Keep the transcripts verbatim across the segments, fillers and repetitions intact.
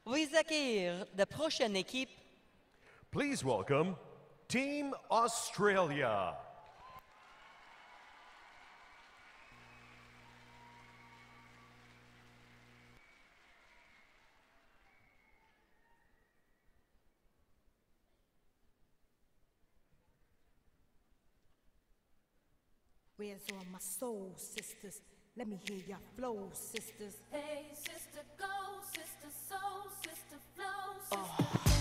Veuillez accueillir la prochaine équipe. Please welcome Team Australia. Where's all my soul sisters? Let me hear your flow, sisters. Hey, sister, go, sister, soul, sister, flow, sister. Oh.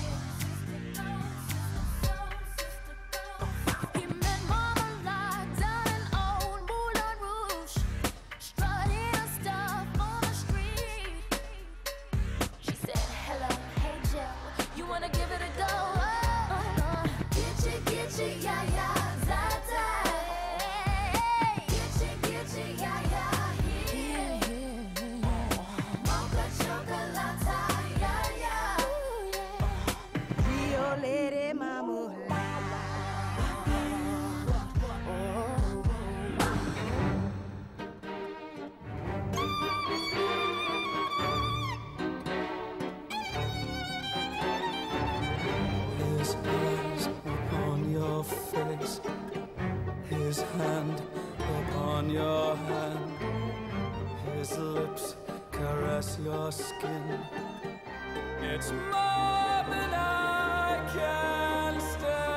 His hand upon your hand, his lips caress your skin. It's more than I can stand.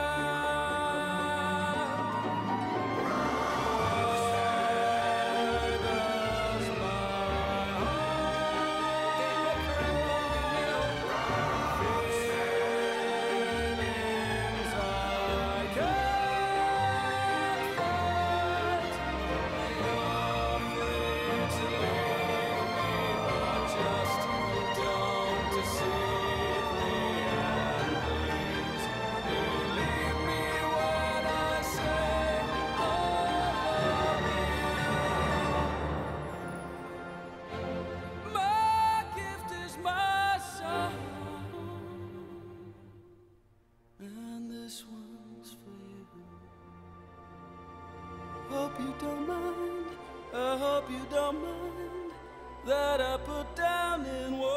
Hope you don't mind, I hope you don't mind that I put down in words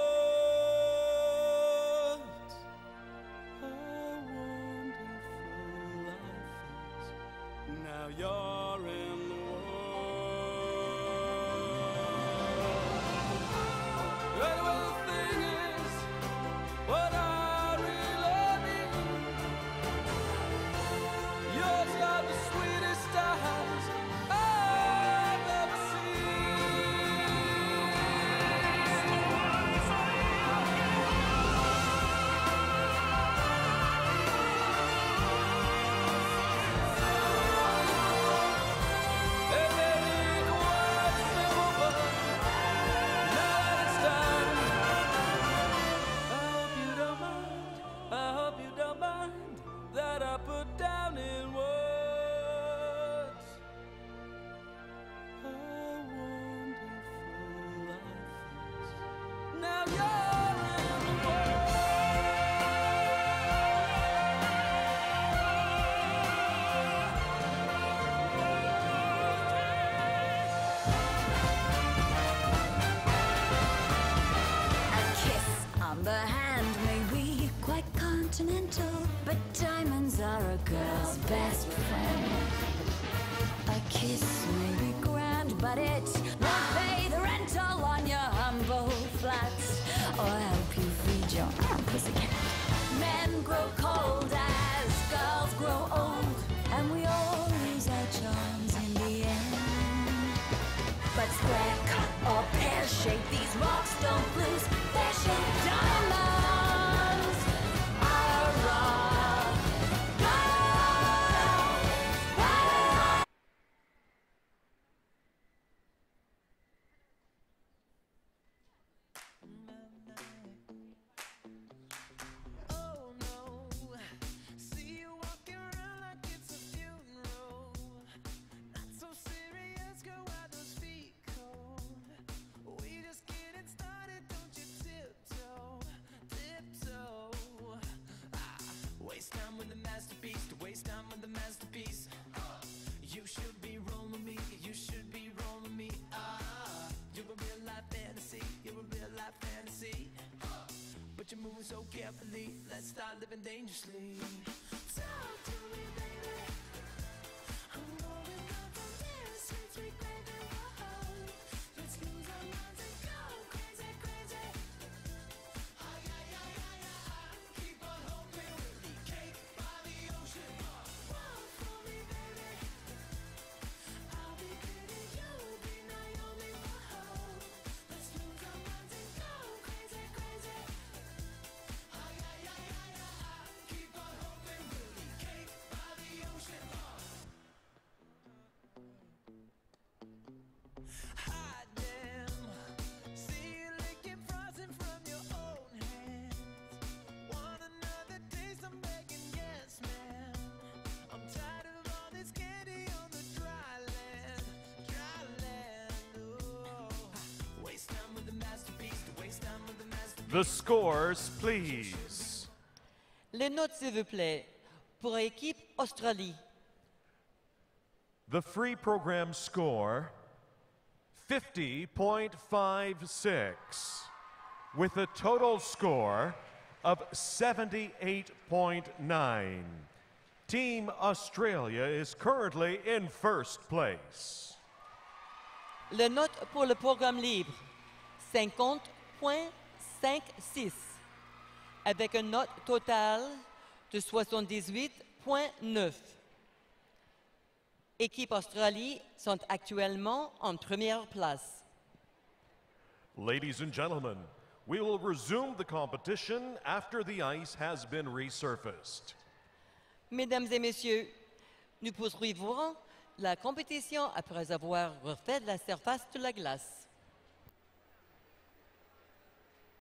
how wonderful life is. Now you're in the world. Well, the thing is, what I really need, yours are the sweetest eyes I've ever that I put down in words how wonderful life is. Now you're in the A kiss on the hand may be quite continental, but diamonds are a girl's best friend. A kiss may be grand, but it won't pay the rental on your humble flats or help you feed your own pussycat. Men grow cold as girls grow old, and we all lose our charms in the end. But square cut or pear shape, these rocks don't lose their shape. Diamonds are rock. that you're moving so carefully. Let's start living dangerously. Talk to me, baby. I'm going up from here, sweet, sweet baby. Whoa. Let's lose our minds and go crazy, crazy. Ay, ay, ay, ay, ay. Keep on hoping we'll be cake by the ocean. Walk for me, baby. I'll be pretty, you'll be Naomi. Whoa. Let's lose our minds and go crazy, crazy. Ay, ay, ay, ay, ay. Keep on hoping we'll be cake by the ocean. Hot damn. See you licking frozen from your own hands. Want another taste? I'm begging, yes, ma'am. I'm tired of all this candy on the dry land, dry land. Oh, waste time with the masterpiece, to waste time with the masterpiece. The scores, please. Les notes, s'il vous plaît, pour équipe Australie. The free program score fifty point five six, with a total score of seventy-eight point nine. Team Australia is currently in first place. Les notes pour le programme libre, cinquante virgule cinquante-six, avec une note totale de soixante-dix-huit virgule neuf. Équipe Australie sont actuellement en première place. Ladies and gentlemen, we will resume the competition after the ice has been resurfaced. Mesdames et messieurs, nous poursuivrons la compétition après avoir refait la surface de la glace.